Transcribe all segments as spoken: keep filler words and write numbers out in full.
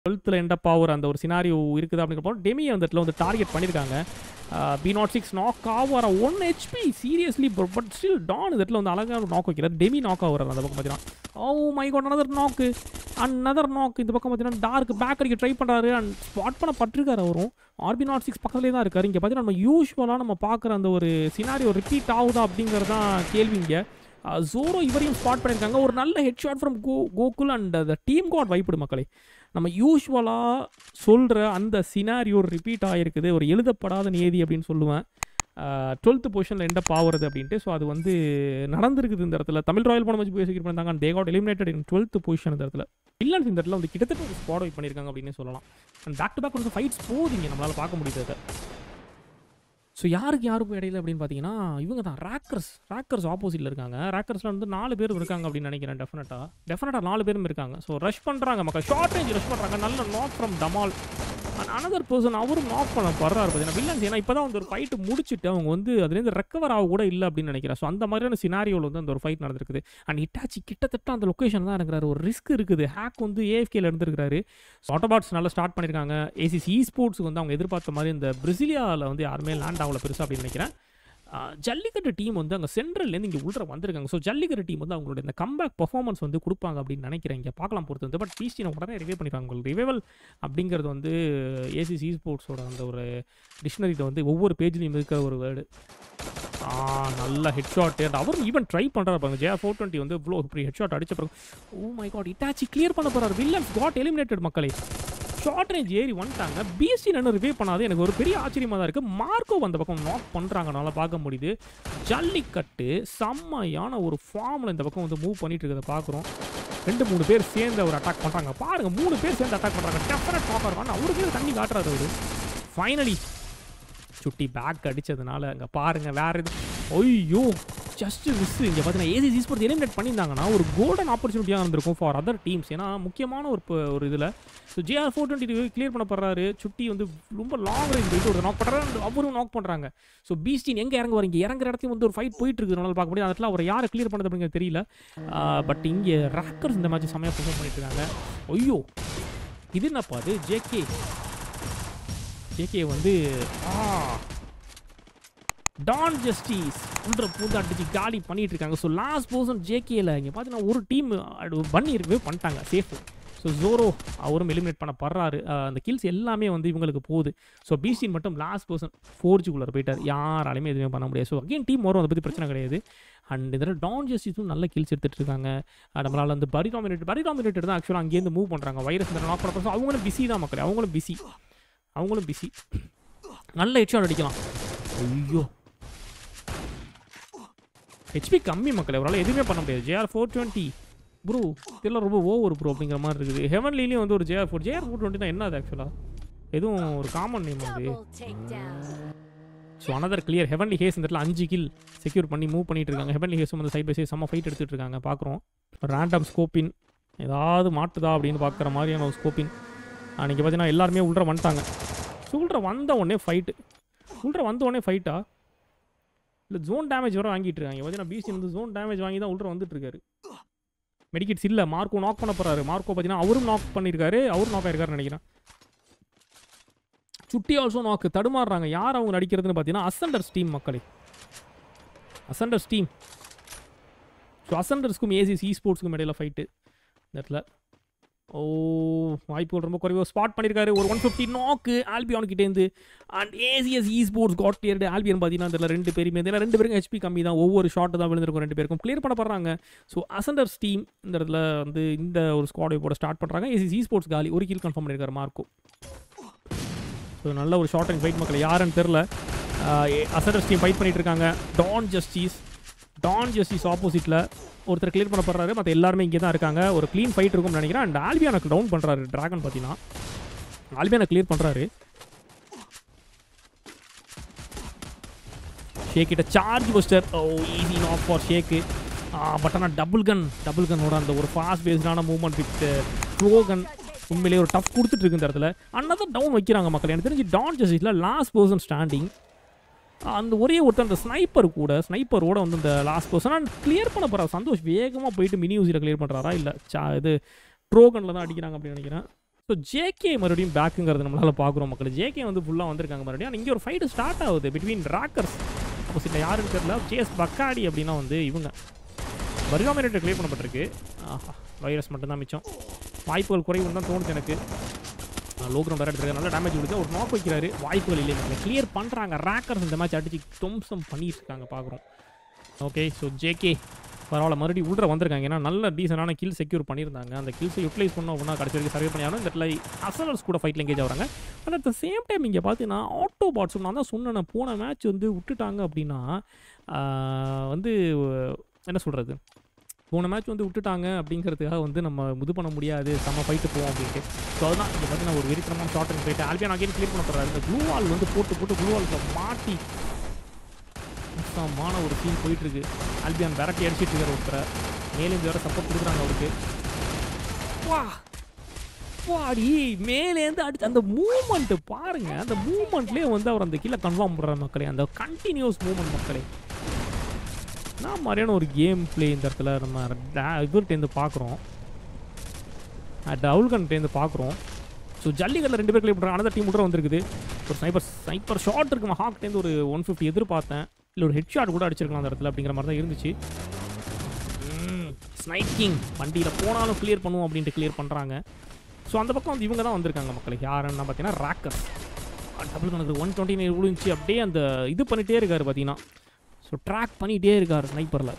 டுவெல்த்தில் எண்டப் ஆகிற அந்த ஒரு சினாரியோ இருக்குது அப்படிங்கிறப்போ டெமியை அந்த இடத்துல வந்து டார்கெட் பண்ணியிருக்காங்க. பி நாட் சிக்ஸ் நாக் ஆகிற one HP seriously but still Don இந்த இடத்துல வந்து அழகாக நாக் வைக்கிறார். டெமி நாக் ஆகிறார் அந்த பக்கம் பார்த்தீங்கன்னா. Oh my god another knock another knock. இந்த பக்கம் பார்த்தீங்கன்னா டார்க் பேக் அடிக்க ட்ரை பண்ணுறாரு அண்ட் ஸ்பாட் பண்ண பட்டிருக்காரு அவரும். ஆர்பி நாட் சிக்ஸ் பக்கத்துலேயே தான் இருக்கார். இங்கே பார்த்தீங்கன்னா நம்ம யூஸ்வலாக நம்ம பார்க்குற அந்த ஒரு சினாரியோ ரிப்பீட் ஆகுதா அப்படிங்கிறது தான் கேள்வி. இங்கே ஜோரோ இவரையும் ஸ்பாட் பண்ணியிருக்காங்க. ஒரு நல்ல ஹெட் ஷாட் ஃப்ரம் கோ Gokul and the team got wiped மக்களே. நம்ம யூஸ்வலாக சொல்கிற அந்த சினாரியோ ரிப்பீட் ஆகிருக்குது. ஒரு எழுதப்படாத நியதி அப்படின்னு சொல்லுவேன். டுவெல்த்து பொசிஷனில் எண்டப் ஆகுறது அப்படின்ட்டு. ஸோ அது வந்து நடந்திருக்குது இந்த இடத்துல. தமிழ் ராயல் போன வச்சு பேசிக்கிட்டு பண்ணியிருந்தாங்க. And they got eliminated in twelfth position இந்த இடத்துல. வில்லன்ஸ் இந்த இடத்துல வந்து கிட்டத்தட்ட ஒரு ஸ்பாட் வைப் பண்ணியிருக்காங்க அப்படின்னு சொல்லலாம். அண்ட் பேக் டு பேக் வந்து ஃபைட்ஸ் போகுதுங்க நம்மளால் பார்க்க முடியுது. ஸோ யாருக்கு யாருக்கும் இடையில அப்படின்னு பார்த்தீங்கன்னா இவங்க தான் ரேக்கர்ஸ் ரேக்கர்ஸ் ஆப்போசிட்டில் இருக்காங்க. ரேக்கர்ஸில் வந்து நாலு பேர் இருக்காங்க அப்படின்னு நினைக்கிறேன். டெஃபினட்டாக டெஃபினட்டாக நாலு பேரும் இருக்காங்க. ஸோ ரஷ் பண்ணுறாங்க மக்கள். ஷார்ட் ரேஞ்ச் ரஷ் பண்ணுறாங்க. நல்ல நாக் ஃப்ரம் டமால் அண்ட் அனதர் பர்சன் அவரும் நாக் பண்ண படுறாரு பார்த்தீங்கன்னா வில்லன்ஸ். ஏன்னா இப்போ தான் வந்து ஒரு ஃபைட்டு முடிச்சுட்டு அவங்க வந்து அதுலேருந்து ரெக்கவர் ஆக கூட இல்லை அப்படின்னு நினைக்கிறேன். ஸோ அந்த மாதிரியான சினாரியோவில் வந்து அந்த ஒரு ஃபைட் நடந்திருக்குது. அண்ட் இட்டாச்சி கிட்டத்தட்ட அந்த லொக்கேஷன் தான் இருக்கிறாரு. ஒரு ரிஸ்க் இருக்குது. ஹேக் வந்து ஏஎஃப்கேல இருந்திருக்காரு. ஸோ ஆட்டோபாட்ஸ் நல்லா ஸ்டார்ட் பண்ணியிருக்காங்க. ஏசிசி eSports வந்து அவங்க எதிர்பார்த்த மாதிரி இந்த பிரசிலியாவில் வந்து யாருமே லேண்ட் ஆகல பெருசாக அப்படின்னு நினைக்கிறேன். ஜல்லிக்கட்டு டீம் வந்து அங்கே சென்ட்ரல்லேருந்து இங்கே உள்ள வந்திருக்காங்க. ஸோ ஜல்லிக்கட்டு டீம் வந்து அவங்களோட இந்த கம்பேக் பர்ஃபார்மன்ஸ் வந்து கொடுப்பாங்க அப்படின்னு நினைக்கிறேன். இங்கே பார்க்கலாம் பொறுத்து வந்து. பட் பிஸ்டினை உடனே ரிவே பண்ணிடுவாங்க. உங்களுக்கு ரிவைவல் அப்படிங்கிறது வந்து ஏசிசி eSportsோட அந்த ஒரு டிக்ஷனரியில் வந்து ஒவ்வொரு பேஜ்லையும் இருக்கிற ஒரு வேர்டு. நல்ல ஹெட் ஷாட். அண்ட் அவரும் ஈவன் ட்ரை பண்ணுறாரு பாருங்க. ஜே ஃபோர் டுவெண்ட்டி வந்து இவ்வளோ இப்படி ஹெட் ஷாட் அடிச்ச பிறகு oh my god Itachi clear பண்ண போகிறார். வில்லன்ஸ் காட் எலிமினேட்டட் மக்களே. ஷார்ட் ரேஞ்ச் ஏறி வந்துட்டாங்க. பிஎஸ்சி நான் ரிவே பண்ணாது எனக்கு ஒரு பெரிய ஆச்சரியமாக தான் இருக்குது. மார்க்கோ அந்த பக்கம் நாக் பண்ணுறாங்கனால பார்க்க முடியுது. ஜல்லிக்கட்டு செம்மையான ஒரு ஃபார்மில் இந்த பக்கம் வந்து மூவ் பண்ணிட்டு இருக்கிறத பார்க்குறோம். ரெண்டு மூணு பேர் சேர்ந்து அவர் அட்டாக் பண்ணுறாங்க பாருங்கள். மூணு பேர் சேர்ந்து அட்டாக் பண்ணுறாங்க. டெஃபனட் நாக் இருக்காங்க. அவருக்கு தண்ணி காட்டுறாரு அவரு. ஃபைனலி சுட்டி பேக் அடித்ததுனால அங்கே பாருங்கள் வேறு எது. ஐயோ ஜஸ்ட் மிஸ். இங்கே பார்த்தீங்கன்னா ஏசிசி eSports எலிமினேட் பண்ணியிருந்தாங்கன்னா ஒரு கோல்டன் ஆப்பர்ச்சுனிட்டியாக இருந்திருக்கும் ஃபார் அதர் டீம்ஸ். ஏன்னா முக்கியமான ஒரு ஒரு இதில் so JR four twenty clear பண்ண போடுறாரு. சுட்டி வந்து ரொம்ப லாங் ரேஞ்ச் போயிட்டு ஒரு நாக் பண்ணுறாரு. அவரும் நாக் பண்ணுறாங்க. ஸோ பீஸ்டின் எங்கே இறங்க வரீங்க இறங்குற இடத்தையும் வந்து ஒரு ஃபைட் போயிட்டு இருக்குது. அதனால் பார்க்க முடியாது. அதில் அவர் யாரை கிளியர் பண்ணது அப்படிங்கிறது தெரியல. பட் இங்கே ரேக்கர்ஸ் இந்த மேட்ச் செம்மையாக பர்ஃபார்ம் பண்ணிட்டு இருக்காங்க. ஐயோ இது என்னப்பா அது ஜேகே ஜேகே வந்து டான் ஜஸ்டிஸ் உள்ள பூந்து அடிச்சு காலி பண்ணிட்டு இருக்காங்க. ஸோ லாஸ்ட் பர்சன் ஜேகேல இங்கே பார்த்தீங்கன்னா ஒரு டீம் பண்ணி இருக்கவே பண்ணிட்டாங்க சேஃப். ஸோ ஜோரோ அவரும் எலிமினேட் பண்ண படுறாரு. அந்த கில்ஸ் எல்லாமே வந்து இவங்களுக்கு போகுது. ஸோ பீஸ்டின் மட்டும் லாஸ்ட் பர்சன் ஃபோர்ஜுக்குள்ளே போயிட்டார். யாராலையுமே எதுவுமே பண்ண முடியாது. ஸோ அகைன் டீம் வரும். அதை பற்றி பிரச்சனை கிடையாது. அண்ட் இதில் டான் ஜஸ்டிஸும் நல்ல கில்ஸ் எடுத்துகிட்டு இருக்காங்க. நம்மளால் வந்து பரி டாமினேட் பரி டாமினேட்டட் தான் ஆக்சுவலாக அங்கேருந்து மூவ் பண்ணுறாங்க. வைரஸ் இந்த நாக் பண்ண அவங்களும் பிஸி தான் மக்கள். அவங்களும் பிஸி அவங்களும் பிஸி நல்ல ஹெட்ஷாட் அடிக்கலாம். ஐயோ ஹெச்பி கம்மி மக்கள். அவரால் எதுவுமே பண்ண முடியாது. ஜேஆர் ஃபோர் டுவெண்ட்டி ப்ரோ இதெல்லாம் ரொம்ப ஓவர் ப்ரோ அப்படிங்கிற மாதிரி இருக்குது. ஹெவன்லிலையும் வந்து ஒரு JR four JR four twenty தான் என்ன அது ஆக்சுவலாக எதுவும் ஒரு காமன் நேம் அது. So another clear. Heavenly Haze இந்த இடத்துல அஞ்சு கில் செக்யூர் பண்ணி மூவ் பண்ணிட்டு இருக்காங்க. ஹெவன்லி ஹேஸும் வந்து சைட் பை சைட் செம்ம ஃபைட் எடுத்துகிட்டு இருக்காங்க. பார்க்குறோம் ரேண்டம் ஸ்கோப்பின் ஏதாவது மாட்டுதா அப்படின்னு பார்க்குற மாதிரியான ஒரு ஸ்கோப்பின். அன்றைக்கி பார்த்தீங்கன்னா எல்லாருமே உள்ள வந்துட்டாங்க. ஸோ உள்ள வந்த உடனே ஃபைட்டு உள்ள வந்த உடனே ஃபைட்டா இல்லை ஜோன் டேமேஜ் வர வாங்கிட்டு இருக்காங்க. பார்த்தீங்கன்னா பிசி வந்து ஜோன் டேமேஜ் வாங்கி தான் உள்ள வந்துட்டு இருக்காரு. மெடிக்கிட்ஸ் இல்லை. மார்க்கோ நாக் பண்ண போகிறாரு. மார்க்கோ பார்த்தீங்கன்னா அவரும் நாக் பண்ணியிருக்காரு. அவரும் நாக் ஆயிருக்காருன்னு நினைக்கிறேன். சுட்டி ஆல்சோ நாக்கு தடுமாறுறாங்க. யார் அவங்க நடிக்கிறதுன்னு பார்த்தீங்கன்னா அசண்டர்ஸ் டீம் மக்களே. Ascenders team. ஸோ அசண்டர்ஸ்க்கும் ஏசிசி eSportsக்கும் இடையில ஃபைட்டு இந்த இடத்துல. ஓ வாய்ப்புகள் ரொம்ப குறைவாக ஸ்பாட் பண்ணியிருக்காரு. ஒரு ஒன் ஃபிஃப்டி நாக்கு ஆல்பியான் கிட்டேருந்து. And ACS eSports got cleared. Albion பார்த்தீங்கன்னா இதில் ரெண்டு பேருமே இதில் ரெண்டு பேருக்கும் ஹெச்பி கம்மி தான். ஒவ்வொரு ஷாட்டு தான் விழுந்திருக்கும். ரெண்டு பேருக்கும் கிளியர் பண்ண போடுறாங்க. ஸோ அசண்டர்ஸ் டீம் இந்த இடத்துல வந்து இந்த ஒரு ஸ்குவாட் போட ஸ்டார்ட் பண்ணுறாங்க. ஏசிசி eSports காலி ஒரு கில் கன்ஃபார்ம் பண்ணியிருக்காரு மார்க்கோ. ஸோ நல்ல ஒரு ஷார்ட் அண்ட் ஃபைட் மக்கள். யாருன்னு தெரில. அசண்டர்ஸ் டீம் ஃபைட் பண்ணிட்டு இருக்காங்க. டான் ஜஸ்டிஸ் டான் ஜஸ்டிஸ் ஆப்போசிட்டில் ஒருத்தர் கிளியர் பண்ண போடுறாரு. மற்ற எல்லாருமே இங்கே தான் இருக்காங்க. ஒரு க்ளீன் ஃபைட் இருக்கும்னு நினைக்கிறேன். அண்ட் ஆல்பியானுக்கு டவுன் பண்ணுறாரு ட்ராகன். பார்த்தீங்கன்னா ஆல்பியானை கிளியர் பண்ணுறாரு. ஷேக் கிட்ட charge buster. Oh easy knock for ஷேக்கு. பட் ஆனால் டபுள் கன் டபுள் கன்னோட அந்த ஒரு ஃபாஸ்ட் பேஸ்டான மூவ்மெண்ட் வித் த்ரோ கன் உண்மையிலேயே ஒரு டஃப் கொடுத்துட்டு இருக்கு இந்த இடத்துல. அன்னதான் டவுன் வைக்கிறாங்க மக்கள். எனக்கு தெரிஞ்சு டான் ஜஸ்டிஸில் லாஸ்ட் பர்சன் ஸ்டாண்டிங். அந்த ஒரே ஒருத்தர் அந்த ஸ்னைப்பர் கூட ஸ்னைப்பரோட வந்து இந்த லாஸ்ட் பர்சன் அண்ட் கிளியர் பண்ண போகிறார். சந்தோஷ் வேகமாக போயிட்டு மினி யூசியில் கிளியர் பண்ணுறாரா இல்லை சா இது ட்ரோகனில் தான் அடிக்கிறாங்க அப்படின்னு நினைக்கிறேன். ஸோ ஸோ ஜேகே மறுபடியும் பேக்குங்கிறது நம்மளால் பார்க்குறோம் மக்கள். ஜேகே வந்து ஃபுல்லாக வந்திருக்காங்க மறுபடியும். இங்கே ஒரு ஃபைட்டு ஸ்டார்ட் ஆகுது பிட்வீன் ராக்கர்ஸ். ஆப்போசிட்டில் யாருன்னு தெரியல. சேஸ் பக்காடி அப்படின்னா வந்து இவங்க பர்காமேரேட்டர் கிளியர் பண்ணப்பட்டிருக்கு. ஆஹா, வைரஸ் மட்டும்தான் மிச்சம். வாய்ப்புகள் குறைவுன்னு தான் தோணுது எனக்கு. லோ கிரவுண்ட் வர எடுத்துருக்காரு. நல்ல டேமேஜ் கொடுத்து ஒரு நாக் வைக்கிறாரு. வாய்ப்புகள் இல்லை மக்கள். கிளியர் பண்ணுறாங்க ராக்கர்ஸ். இந்த மேட்ச் அடிச்சு தொம்சம் பண்ணிட்டு இருக்காங்க பார்க்குறோம். ஓகே, ஸோ ஜேகே பரவாயில்ல மறுபடியும் உள்ள வந்திருக்காங்க. ஏன்னா நல்ல டீசெண்டான கில் செக்யூர் பண்ணியிருந்தாங்க. அந்த கில்ஸை யூட்டிலைஸ் பண்ணோம் அப்படின்னா கடைசி வரைக்கும் சர்வே பண்ணி ஆகணும். இந்த இடத்துல அசனல்ஸ் கூட ஃபைட்டில் எங்கேஜ் ஆகிறாங்க. ஆனால் அட் த சேம் டைம் இங்கே பார்த்தீங்கன்னா ஆட்டோ பாட்ஸ் நான் தான் சொன்னேன் போன மேட்ச் வந்து விட்டுட்டாங்க அப்படின்னா வந்து என்ன சொல்கிறது, போன மேட்ச் வந்து விட்டுட்டாங்க அப்படிங்கிறதுக்காக வந்து நம்ம இது பண்ண முடியாது, செம்ம ஃபைட்டு போவோம் அப்படின்ட்டு. ஸோ அதுதான் இங்கே பார்த்தீங்கன்னா ஒரு வெறித்தனமான ஷார்ட் அண்ட் போயிட்டு ஆல்பியான் அகைன் கிளியர் பண்ண போகிறாரு. இந்த ப்ளூ வால் வந்து போட்டு போட்டு ப்ளூ வால்ல மாட்டி மான ஒரு சீன் போயிட்டுருக்கு. ஆல்பியான் விரட்டி அடிச்சிட்டு இருக்காரு ஒருத்தரை. மேலேருந்து வேறு சப்போர்ட் கொடுக்குறாங்க அவருக்கு. வா வாடி மேலேருந்து அடிச்சு அந்த மூமெண்ட்டு பாருங்கள். அந்த மூமெண்ட்லேயே வந்து அவர் அந்த கீழே கன்ஃபார்ம் பண்ணுறாரு மக்களே. அந்த கண்டினியூஸ் மூமெண்ட் மக்களே. நான் மாதிரியான ஒரு கேம் பிளே இந்த இடத்துல நம்ம இவர்கிட்டேருந்து பார்க்குறோம், டவுல்கன்ட்டேருந்து பார்க்குறோம். ஸோ ஜல்லிக்கட்டில் ரெண்டு பேர் கிளியர் பண்ணுறாங்க. அனதர் டீம் கூட வந்துருக்குது. ஒரு ஸ்னைப்பர் ஸ்னைப்பர் ஷாட் இருக்குமா ஹாக்டேருந்து ஒரு ஒன் ஃபிஃப்டி எதிர்பார்த்தேன். இல்லை ஒரு ஹெட் ஷாட் கூட அடிச்சிருக்கலாம் அந்த இடத்துல அப்படிங்கிற மாதிரி தான் இருந்துச்சு. ஸ்னைக்கிங் வண்டியில் போனாலும் கிளியர் பண்ணுவோம் அப்படின்ட்டு கிளியர் பண்ணுறாங்க. ஸோ அந்த பக்கம் வந்து இவங்க தான் வந்திருக்காங்க மக்களுக்கு. யாருன்னா பார்த்தீங்கன்னா ராக்கர்ஸ். டபுள் கணக்கு ஒன் டுவெண்ட்டி நைன் விழுந்துச்சு. அப்படியே அந்த இது பண்ணிகிட்டே இருக்காரு பார்த்தீங்கன்னா. ஸோ ட்ராக் பண்ணிகிட்டே இருக்கார் ஸ்னைப்பரில்.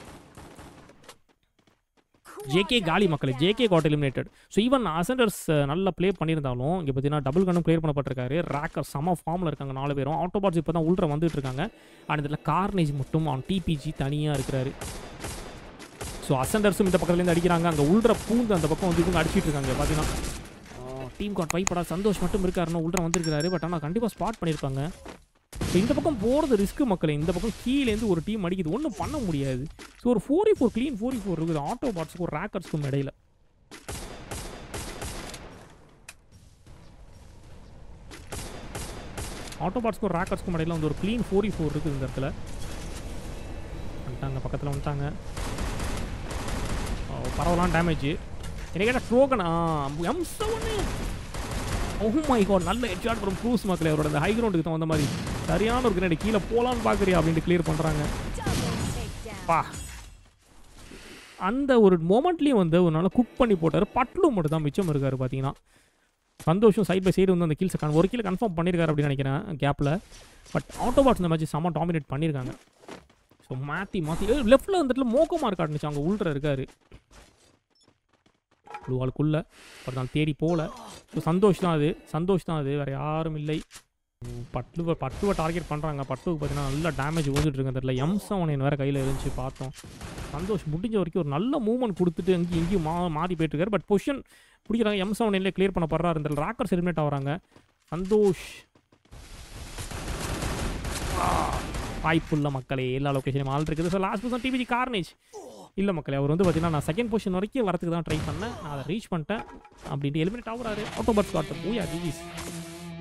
ஜேகே காலி மக்களே. JK got eliminated. So even Ascenders நல்லா ப்ளே பண்ணியிருந்தாலும் இங்கே பார்த்தீங்கன்னா டபுள் கண்ணும் கிளியர் பண்ணப்பட்டிருக்காரு. ராக்கர் சம ஃபார்மில் இருக்காங்க நாலு பேரும். ஆட்டோபாட்ஸ் இப்போ தான் உள்ள வந்துட்டு இருக்காங்க. அண்ட் இதில் கார்னேஜ் மட்டும் ஆன் டிபிஜி தனியாக இருக்கிறாரு. ஸோ அசண்டர்ஸும் இந்த பக்கத்துலேருந்து அடிக்கிறாங்க. அங்கே உள்ள பூந்து அந்த பக்கம் வந்து இவங்க அடிச்சிட்டு இருக்காங்க பார்த்தீங்கன்னா. டீம் காட் வைப்படா சந்தோஷ் மட்டும் இருக்காருன்னா உள்ள வந்திருக்காரு. பட் ஆனால் கண்டிப்பாக ஸ்பாட் பண்ணியிருப்பாங்க. ஸோ இந்த பக்கம் போகிறது ரிஸ்க்கு மக்களே. இந்த பக்கம் கீழேருந்து ஒரு டீம் அடிக்குது, ஒன்றும் பண்ண முடியாது. ஸோ ஒரு forty four clean forty four இருக்குது ஆட்டோ பாட்ஸுக்கும் ஒரு ராக்கர்ஸ்க்கும் இடையில. ஆட்டோ பாட்ஸுக்கும் ஒரு ராக்கர்ஸ்க்கும் இடையில வந்து ஒரு க்ளீன் ஃபோர்டி ஃபோர் இருக்குது இந்த இடத்துல. வந்துட்டாங்க பக்கத்தில் வந்துட்டாங்க. பரவலாம் டேமேஜ். என்ன கேட்டால் ட்ரோகனா M seven. Oh my god, நல்ல ஹெட் ஷாட் ஃப்ரம் க்ரூஸ் மக்களே. அவரோட அந்த ஹை கிரவுண்டுக்கு தான் வந்த மாதிரி சரியான ஒரு கிரேட். கீழே போகலான்னு பார்க்குறியா அப்படின்ட்டு கிளியர் பண்ணுறாங்க. பா அந்த ஒரு மொமெண்ட்லேயும் வந்து ஒரு நாள் குக் பண்ணி போட்டார். பட்லு மட்டும் தான் மிச்சம் இருக்கார் பார்த்தீங்கன்னா. சந்தோஷம் சைட் பை சைடு வந்து அந்த கீல்ஸை கன் ஒரு கீழே கன்ஃபார்ம் பண்ணியிருக்காரு அப்படின்னு நினைக்கிறேன் கேப்பில். பட் ஆட்டோபாட்ஸ் இந்த மேட்ச் செம்ம டாமினேட் பண்ணியிருக்காங்க. ஸோ மாற்றி மாற்றி லெஃப்ட்டில் வந்துட்டு மோக்கோ மார்க் காட்டுனுச்சு. அவங்க உள்ள இருக்காரு ப்ளூ வாலுக்குள்ளே. பட் நான் தேடி போகல. ஸோ சந்தோஷ் தான் அது சந்தோஷ் தான் அது வேறு யாரும் இல்லை. பட்டுவை பட்டுவை டார்கெட் பண்ணுறாங்க. பட்டுவுக்கு பார்த்தீங்கன்னா நல்லா டேமேஜ் ஓடிட்டு இருக்கு. அந்த எம் செவன் வேறு கையில் இருந்துச்சு பார்த்தோம். சந்தோஷ் முடிஞ்ச வரைக்கும் ஒரு நல்ல மூவ்மெண்ட் கொடுத்துட்டு அங்கேயும் இங்கேயும் மா மாறி போயிட்டுருக்காரு. பட் பொசிஷன் பிடிக்கிறாங்க. எம் செவன் எல்லே கிளியர் பண்ண போடுறாரு. இந்த ராக்கர்ஸ் எலிமினேட் ஆகிறாங்க. சந்தோஷ் வாய்ப்புள்ள மக்களே. எல்லா லொக்கேஷனும் ஆள் இருக்குது. So last person TPG Carnage இல்லை மக்களே. அவர் வந்து பார்த்தீங்கன்னா நான் செகண்ட் பொசிஷன் வரைக்கும் வரதுக்கு தான் ட்ரை பண்ணேன். நான் அதை ரீச் பண்ணிட்டேன் அப்படின்ட்டு எலிமினேட் ஆகுறாரு. ஆட்டோபாட்ஸ் காட்டும் ஓயா ஜிஜிஸ்.